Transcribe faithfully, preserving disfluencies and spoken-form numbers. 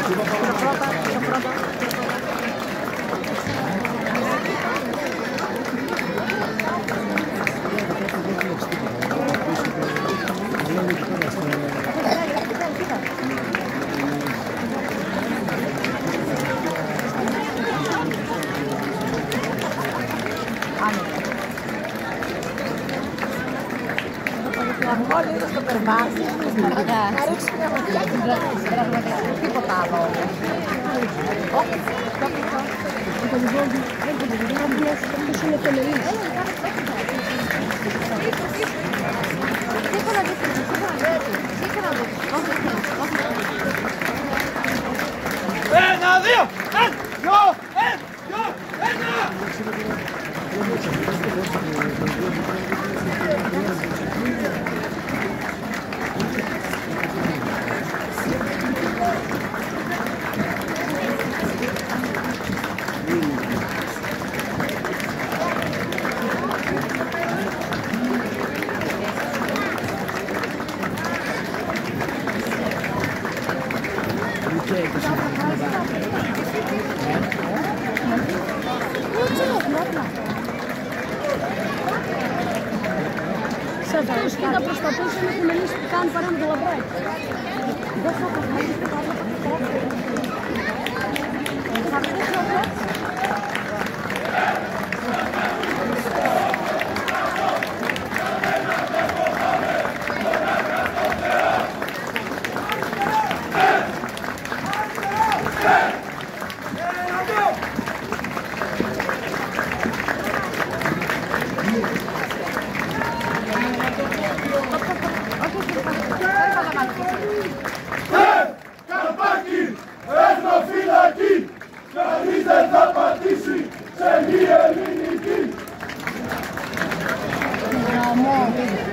Όλοι είναι στο περβάσι, να ρίξει μια ματιά και πραγματικά τίποτα άλλο. Όχι, το αυτό. Το λιγόνι, δεν το λιγόνι, αυτός είναι τελεής. Σήκω να δεις, σήκω να δεις, σήκω να δεις. Ένα, δύο, ένα, δυο, ένα, δυο, ένα! Σε αυτούς κοίτα προς τα πίσω με τη μελίσση που κάνει παρά με το λαμπράκι. Δεν θα καθαρίσει το καλό. Θα αφήσω αυτό. Καρπάκι, εθνοφυλακή, κανείς δεν θα πατήσει σε μη ελληνική.